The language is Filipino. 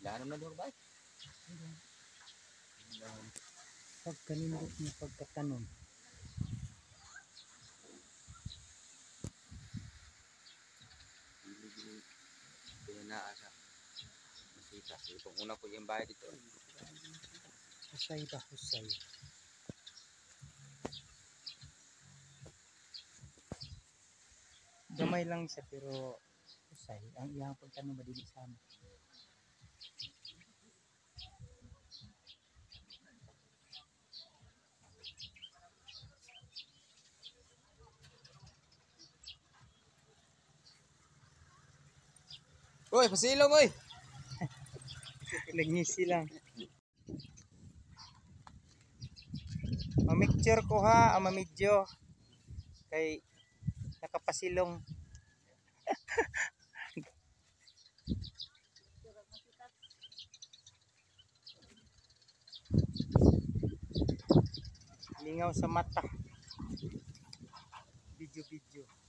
Lahat na doon ba? Pagkanindot niya pagkatanom. Pinanaasa. Masita. Itong una ko yung bayad dito. Husay ba? Husay. Gamay lang siya pero husay. Ang iyang pagtanong madili sa amin. Uy, pasilong uy! Nagngisi lang. Mamicture ko ha, mamidyo. Kay nakapasilong. Lingaw sa mata. Video.